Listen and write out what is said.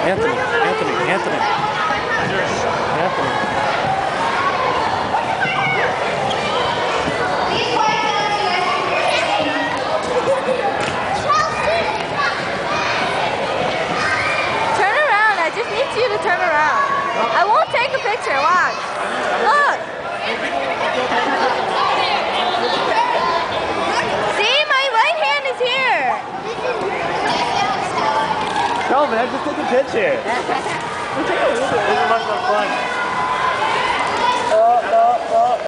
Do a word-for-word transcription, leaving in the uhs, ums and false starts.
Anthony, Anthony, Anthony. Anthony. Turn around. I just need you to turn around. I won't take a picture. Watch. Look. See, my right hand is here. Kelvin, I just took a picture. This is much more fun.